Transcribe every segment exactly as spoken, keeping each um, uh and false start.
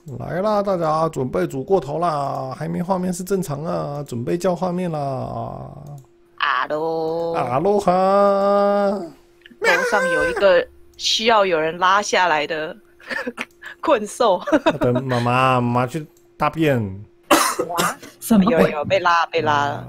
来啦，大家准备煮过头啦！海绵画面是正常啊，准备叫画面啦！ 阿罗， 阿罗哈， 楼上有一个需要有人拉下来的困兽。 等妈妈，妈妈去大便。 哇， 什么？ 有有被拉被拉了。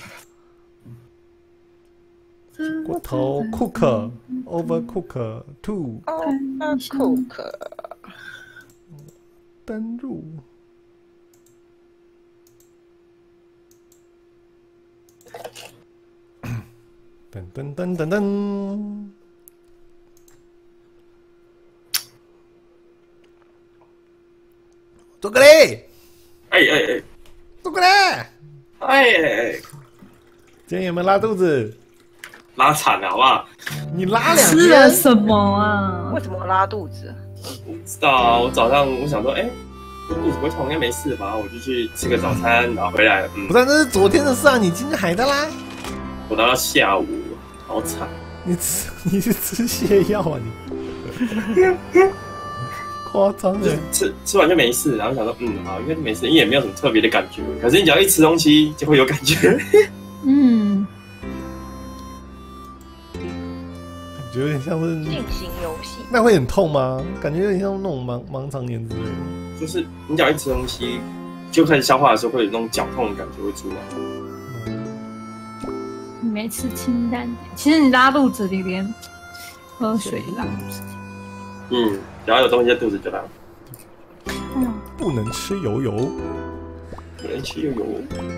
过头 cook overcook two overcook 登入。噔噔噔噔噔。做个嘞！ 哎哎哎， 做个嘞！ 哎哎， 今天有没有拉肚子？ 拉惨了好不好？ 你拉两吃了天？ 什么啊？ 为什么拉肚子？ 我不知道啊，我早上我想说，哎、我肚子不会痛，应该没事吧？我就去吃个早餐，然后回来，嗯不，是，那是昨天的事啊！你今天还在拉？ 我到下午，好惨。 你吃你是吃泻药啊你？夸张就哎！ 吃吃完就没事，然后想说，嗯，好，应该就没事，因为也没有什么特别的感觉。可是你只要一吃东西，就会有感觉。 嗯， 感觉有点像是， 进行游戏。 那会很痛吗？感觉有点像那种盲盲肠炎之类的。 就是你只要一吃东西，就开始消化的时候，会有那种绞痛的感觉会出来。 你没吃清淡点。其实你拉肚子，你连喝水拉肚子。 嗯，只要有东西在肚子就拉。 嗯， 不能吃油油。 有人吃又有。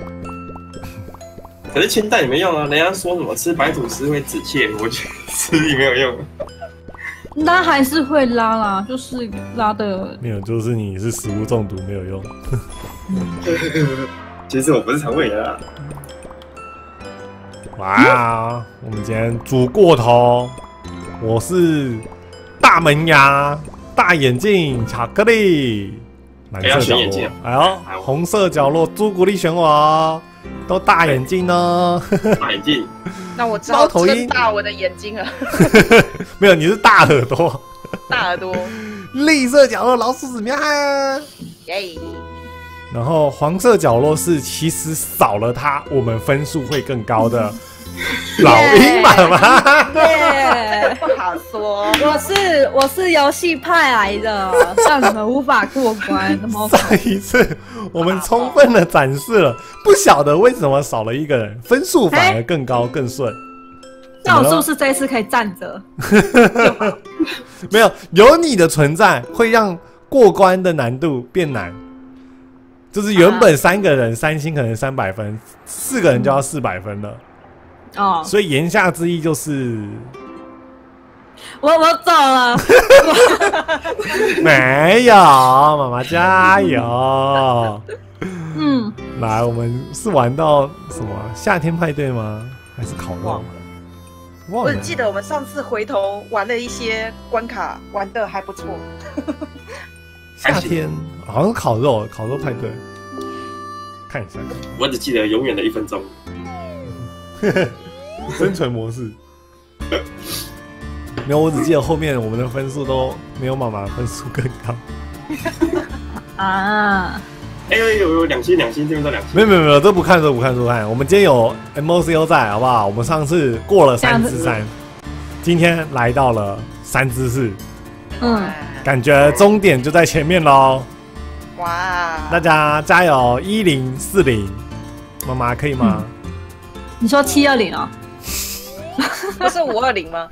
可是清淡也没用啊，人家说什么吃白吐司会止泻，我觉得吃也没有用。 拉还是会拉啦，就是拉的。 没有，就是你是食物中毒没有用。 其实我不是肠胃炎啊。 哇，我们今天煮过头。我是大门牙、大眼镜、巧克力、蓝色角落。哎呦，红色角落，朱古力选我哦，都大眼镜哦。 大眼镜。 那我只好睁大我的眼睛了。 没有，你是大耳朵。 大耳朵。 绿色角落，老鼠屎喵哈。 耶。 然后黄色角落是其实少了它，我们分数会更高的。老鹰妈妈， 耶， 不好说。 我是我是游戏派来的，让你们无法过关。 上一次我们充分的展示了，不晓得为什么少了一个人，分数反而更高更顺。 那我是不是这一次可以站着？ 没有，有你的存在会让过关的难度变难。就是原本三个人三星可能三百分，四个人就要四百分了。 哦， 所以言下之意就是我我走了。 没有，妈妈加油。 嗯， 来，我们是玩到什么夏天派对吗？还是烤肉？忘了。 我只记得我们上次回头玩了一些关卡，玩的还不错。 夏天好像是烤肉，烤肉派对。看一下， 我只记得永远的一分钟。 生存模式。没有，我只记得后面我们的分数都没有妈妈分数更高。 啊！ 哎呦有有两星两星，这边都两星。 没有没有没有，这不看这不看这不看。我们今天有 M O C O 在，好不好？我们上次过了三之三，今天来到了三之四。 嗯， 感觉终点就在前面喽。 哇！ 大家加油！一零四零，妈妈可以吗？ 嗯你说七二零哦？ 不是五二零吗？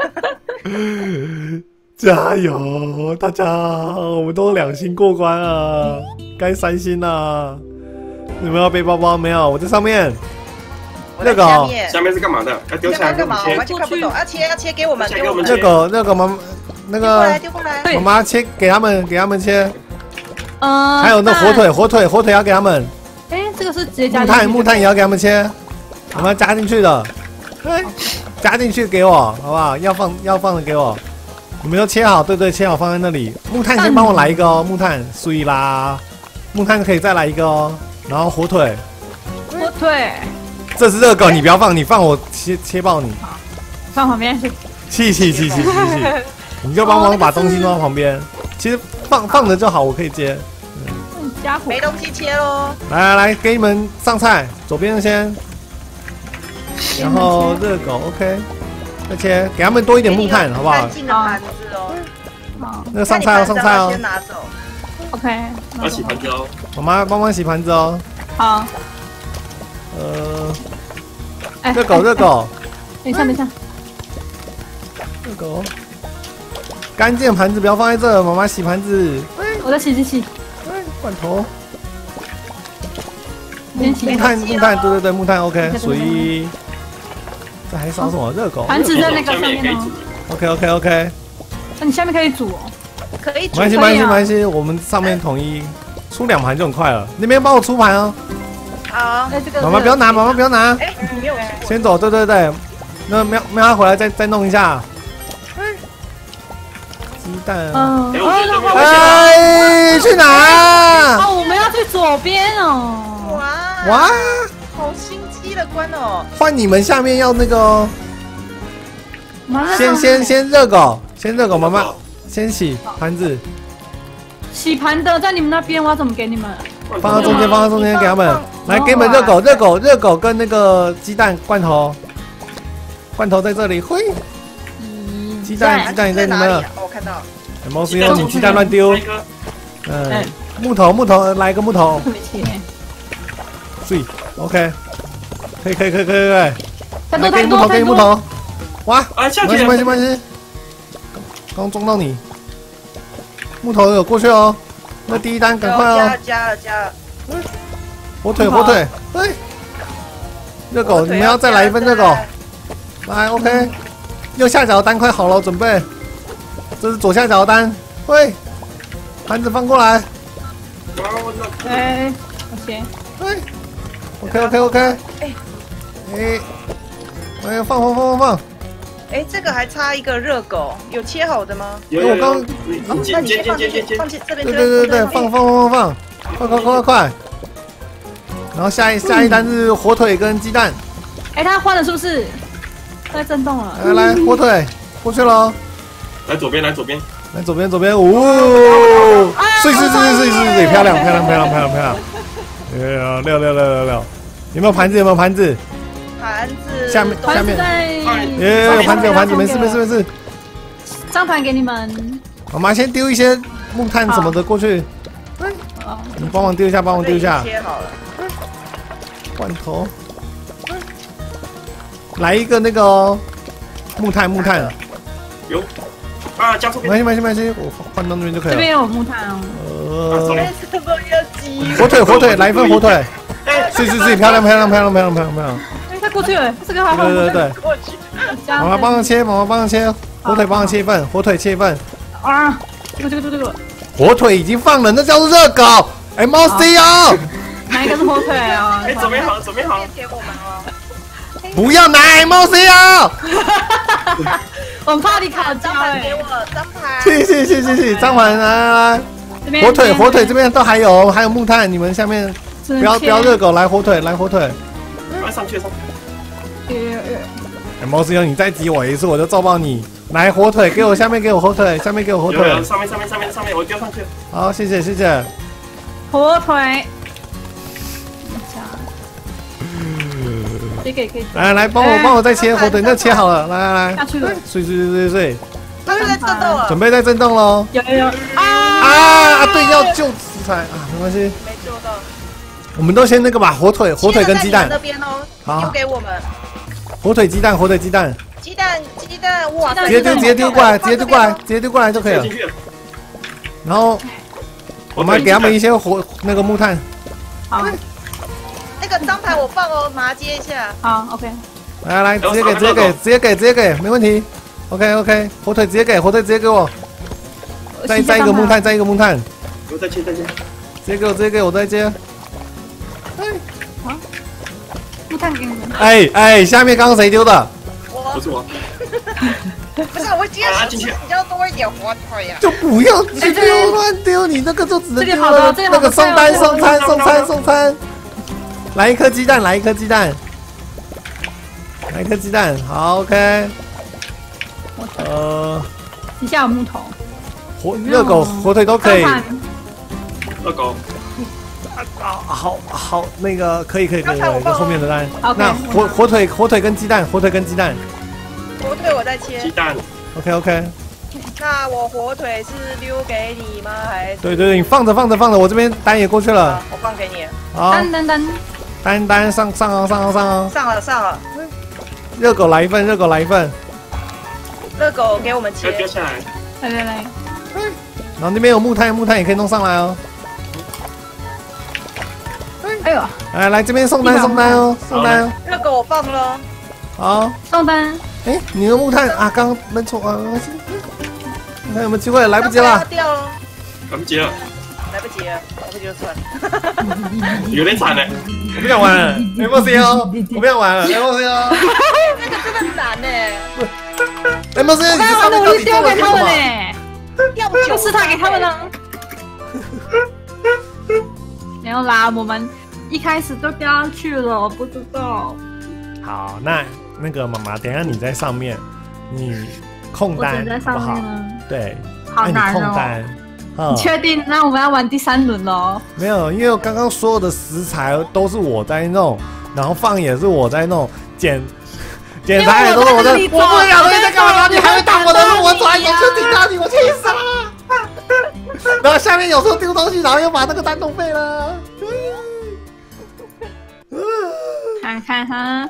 加油，大家！我们都两星过关啊，该三星啦。你们要背包包没有？我在上面。那个下面下面是干嘛的？要丢下来干嘛？我切。 完全看不懂。要切要切给我们，给我们。 那个那个妈那个丢过来， 妈妈切给他们，给他们切。 嗯。 还有那火腿，火腿，火腿要给他们。 哎，这个是直接加木炭，木炭也要给他们切。我们要加进去的，加进去给我，好不好？要放要放的给我，你们都切好，对对，切好放在那里。木炭先帮我来一个哦，木炭，碎啦，木炭可以再来一个哦。然后火腿， 火腿， 这是热狗，你不要放，你放我切切爆你。 放旁边是。 气气气气气气，你就帮忙把东西弄到旁边。其实放放着就好，我可以接。 家伙， 没东西切喽。 来来来，给你们上菜，左边先，然后热狗 OK， 再切，给他们多一点木炭，好不好干？净的盘子哦。 好那个上菜哦，上菜哦先，拿走。 ，OK， 要洗盘子哦。 妈妈帮忙洗盘子哦。 好， 呃， 哎， 热狗热狗等一下等一下， 热狗，干净盘子不要放在这，妈妈洗盘子。 我在洗洗洗， 哎，罐头。 先洗木炭木炭，对对对，木炭 OK，属于。这还烧什么？热狗。 盘子在那个上下面也可以面哦煮。。 OK OK OK， 那你下面可以煮哦。 可以煮没关系没可以啊关系没关系，我们上面统一出两盘就很快了。那边帮我出盘哦。 好。 哎，这个妈妈不要拿，妈妈不要拿， 哎，你没有出。 先走。对对对，那喵喵它回来再再弄一下。鸡蛋。 嗯， 哎我觉得这边哦哎，去哪？ 哦，我们要去左边哦。 哇哇， 好心机的关哦。 换你们下面要那个哦。 妈妈先先先热狗，先热狗，妈妈先洗盘子， 洗盘的在你们那边，我要怎么给你们？ 放到中间，放到中间给他们。来，给你们热狗，热狗，热狗跟那个鸡蛋罐头，罐头在这里。嘿，鸡蛋鸡蛋也在你们了。 哪里啊？哦我看到了。 毛师兄，你鸡蛋乱丢。嗯，木头木头，来个木头。 没切， 睡 OK， 可以可以可以可以可以。 太多来，给太你木头，给多太多。 你木头。哇， 啊，下没去了。 关系没关系没关系。刚撞到你，木头有过去哦。那第一单赶快哦加了。加了加了。 火腿火腿，对。热狗，你们要再来一份热狗。来 OK， 右下角的单快好了，准备。这是左下角的单，喂，盘子放过来， 哎，我先。 对 ，OK OK OK， 哎哎，哎呀，放放放放放， 哎，这个还差一个热狗，有切好的吗？ 有我刚你哦， 你那你煎先放进去， 煎煎煎煎煎。 放进这边。 对对对对，放放放放放，快快快快快，然后下一下一单是火腿跟鸡蛋， 哎，它换了是不是？在震动了。 来来火腿过去喽， 来左边，来左边。 来左边左边，哦，碎碎碎碎碎碎，漂亮漂亮漂亮漂亮漂亮，六六六六六六，有没有盘子有没有盘子？ 盘子下面都下面在耶，有盘子有盘子，没事没事没事。 张盘给你们。 妈妈先丢一些木炭什么的过去， 哦， 你帮忙丢一下，帮忙丢一下。 切好了。 罐头，来一个那个哦木炭木炭， 有。啊，加错边。 没关系没关系没关系，我换到那边就可以了。 这边有木炭哦。 呃， 哎，什么要鸡？ 火腿火腿，来一份火腿， 哎， 碎碎碎，漂亮漂亮漂亮漂亮漂亮漂亮。 哎，它过去了，这个好好。 对对对， 过去。 加妈妈帮忙切，妈妈帮忙切，火腿帮忙切一份，火腿切一份。 啊，这个这个这个这个， 火腿已经放了，那叫做热狗。哎，猫 C 哦， 哪一个是火腿啊？ 哎，准备好了，准备好了。 给我们哦。 不要拿猫 C 哦。 我们怕你烤焦张盘哎给。我，张盘。 谢谢谢谢谢谢，张盘来来来。 这边火腿火腿这边都还有，还有木炭，你们下面不要不要热。狗，来火腿来火腿。 快上去上去。 哎，毛师兄，你再挤我一次，我就揍爆你！来火腿，给我下面给我火腿，下面给我火腿有有。上面上面上面上面，我丢上去。 好，谢谢谢谢。 火腿。这个也可以。 来来，帮我帮我再切火腿，那切好了，来来来， 下去了。 碎碎碎碎碎， 它是在震动了。 准备再震动喽。 有有有啊啊啊，对，要救食材啊，没关系， 没救到。 我们都先那个吧，火腿火腿跟鸡蛋那，边哦， 好丢给我们。 火腿鸡蛋火腿鸡蛋， 鸡蛋鸡蛋，哇塞！ 直接丢直接丢过来，直接丢过来，直接丢过来就可以了进。去了。 然后我们给他们一些火那个木炭。 好那个张牌我放哦，马上接一下。 好 OK。 来来，直接给直接给直接给直接给，没问题。OK OK，火腿直接给火腿直接给我，再再一个木炭，再一个木炭， 我再切再切。 直接给我直接给我再接。 木炭给你们。 哎哎，下面刚刚谁丢的？ 我不是我。 不是我今天手指比较多一点火腿呀。 就不要去丢乱丢，你那个就只能丢这个好的了这个好的那个送单送餐送餐送餐，来一颗鸡蛋，来一颗鸡蛋，来一颗鸡蛋，好 OK。呃， 底下有木头。 火热狗火腿都可以。 张盘热狗。 啊，好好，那个可以可以可以，可以，就后面的单。 OK 那火火腿火腿跟鸡蛋，火腿跟鸡蛋。 火腿我在切鸡。蛋， OK OK。 那我火腿是留给你吗？还是？ 对对对，你放着放着放着，我这边单也过去了好。我放给你。 好， 噔噔噔， 单单上上哦上哦上哦。 上了上了， 热狗来一份，热狗来一份。 热狗给我们要丢切。 下来。 来来来， 然后那边有木炭，木炭也可以弄上来哦。 哎呦， 来来，这边送单送单哦，送单哦。 热狗我放了。 好， 送单， 哎，你的木炭啊，刚刚闷错啊，没关系。你看有没有机会？来不及了要。掉了， 来不及了， 来不及了，来不及就算了。 有点惨了。 我不想玩了 ，M C 哦，我不想玩了 ，M C 哦那个真的很难呢， ，M C，你这上我刚刚努面到底做了力丢给他们什么？ 呢， 要不就就是他给他们呢。没有啦，我们一开始都掉下去了，不知道。 好，那那个妈妈，等一下你在上面，你控我单只在好不好上面？呢， 对，那你好难哦。 控单。嗯你确定？那我们要玩第三轮喽？ 没有，因为我刚刚所有的食材都是我在弄，然后放也是我在弄，剪剪裁也都是我在。我不会讲东西在干嘛？你还会挡我的路，我走来走去顶到你，我气死了。然后下面有时候丢东西，然后又把那个单弄废了。 看看哈，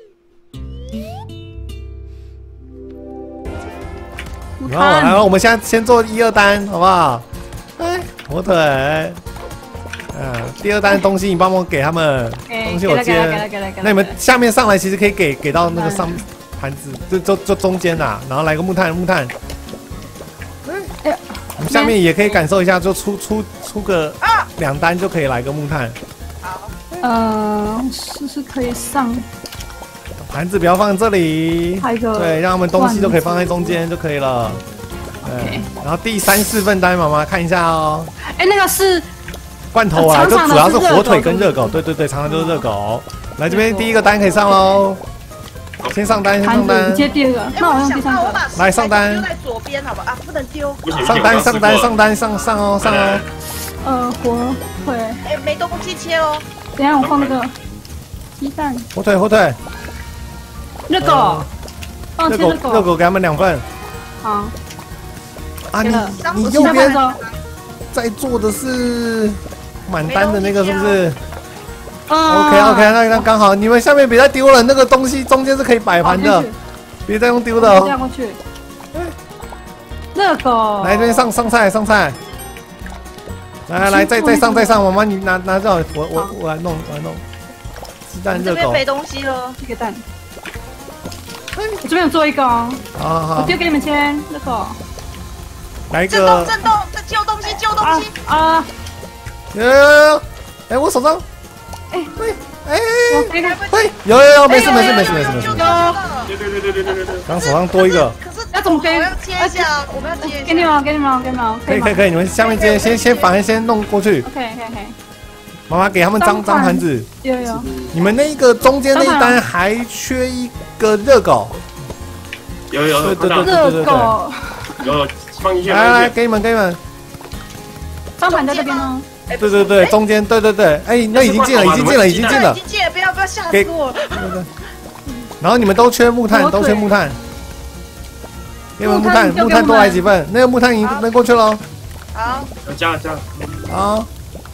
然后，然后我们现在先做一二单，好不好？哎，火腿，嗯，第二单的东西你帮忙给他们， 哎东西我给了给了给了接。 给了给了。 那你们下面上来其实可以给给到那个上盘子，就就就中间呐，然后来个木炭木炭。 哎呦， 我们下面也可以感受一下，就出出出个啊， 两单就可以来个木炭。 好， 呃，是是可以上， 盘子不要放这里， 还有一个对，让他们东西都可以放在中间就可以了。对 OK， 然后第三四份单，妈妈看一下哦。 哎，那个是罐头啊， 长长的就主要是是热火腿狗跟热狗，对对对，常常就是热狗。来这边第一个单可以上喽，先上单，先盘子， 上单你，接第二个， 哎， 那我我用第三个。 想到我把来上单丢在左边，好吧？啊，不能丢。 不行， 上单上单上单上上哦上哦。 呃，火腿， 哎，没东西切哦。 等一下我放那个鸡蛋， 火腿火腿， 热狗，放热狗切热狗， 热狗给他们两份好， 啊！你给了你我其他右边盘子在做的是满单的那个是不是哦 ？OK OK，那那刚好，你们下面别再丢了，那个东西中间是可以摆盘的，别再用丢的哦。 这样过去。热狗， 来这边上上菜上菜，来来来再再上再上，妈妈你拿拿着，我我我来弄我来弄，鸡蛋热狗， 这边没东西了。 一个蛋。我这边有做一个哦， 好好好， 我丢给你们先，热狗。 来一震动个， 震动，这救东西救东啊西。 啊！ 有有有有，哎我手上， 哎对，哎我给你， 对，有有有，没事没事没事没事没事， 有对对对对对对对对。 刚手上多一个， 可是要怎么给我要切一下，我们要切一下。 给你们，给你们，给你们，以可以可以可以，你们下面接先先反正先弄过去， OK OK OK， 妈妈给他们张张盘子， 有有， 你们那个中间那一单还缺一个热狗， 有有有， 对对对热狗， 有放进去， 来来来， 放进去。 给你们给你们， 张盘在这边呢。 哎对对对，中间对对对，哎那已经进了已经进了已经进了已，经进了，不要不要吓死给我了。 对对，然后你们都缺木炭， 火腿都缺木炭，给你们木炭， 木炭丢给木炭多我们来几份，那个木炭已经扔过去了， 好， 加了加了。 好，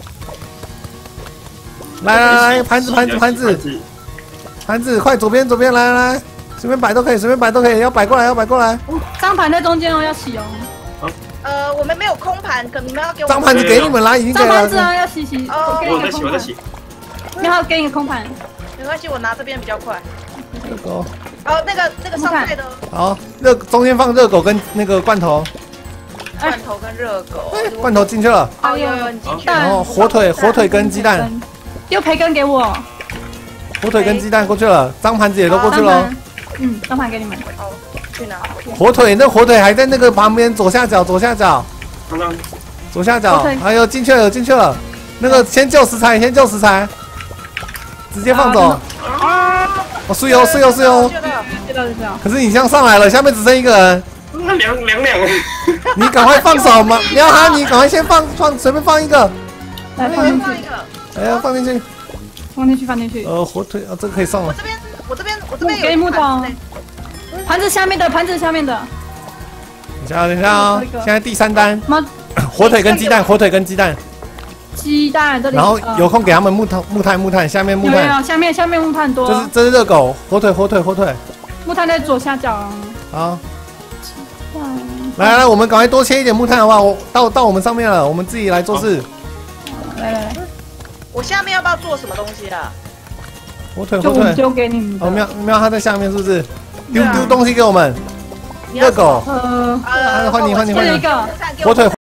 来来来，盘子盘子盘子盘子，快左边左边来来来，随便摆都可以，随便摆都可以，要摆过来要摆过来， 张盘在中间哦，要洗哦。 呃，我们没有空盘，可你们要给我张盘子给你们啦，已经给张盘子了， 啊，要洗洗。 哦我给你我在洗，我在一个空盘， 洗。 然后给你一个空盘。 没关系，我拿这边比较快。 热狗， 哦，那个那个上菜的好，热中间放热狗跟那个罐头， 罐头跟热狗。 哎，罐头进去了， 哦，有有，你进去。 然后火腿火腿跟鸡蛋， 丢培根给我。 火腿跟鸡蛋过去了，张盘子也都过去了张盘。，嗯，张盘给你们。 好，去哪？ 火腿，那火腿还在那个旁边左下角，左下角， 刚刚左下角火腿， 哎呦，进去了，有进去了。那个先救食材，先救食材，直接放走。 啊， 哦，是哟，是哟，是哟。 去了。 知道就知道。 可是你这样上来了，下面只剩一个人， 那两两两， 你赶快放手嘛！你要哈，你赶快先放放，随便放一个。 来放进去。 放一个。 哎呀，放进去。 放进去，放进去。 呃，火腿，哦，这个可以送了。 我这边，我这边，我这边有给木头盘子呢。 盘子下面的，盘子下面的。 等一下，等一下哦，现在第三单， 妈， 火腿跟鸡蛋，火腿跟鸡蛋。 鸡蛋这里。 然后有空给他们木炭，木炭，木炭，下面木有炭。 有，下面下面木炭多。 这是这是热狗，火腿，火腿，火腿。 木炭在左下角。 好。来来来，我们赶快多切一点木炭好不好？我到到我们上面了，我们自己来做事。 来来来， 我下面要不要做什么东西啊？ 火腿， 就火腿。 我丢给你们的。 哦，喵喵，它在下面是不是？丢对啊丢东西给我们。热狗。 呃， 呃， 换你换你换你这一个。 火腿。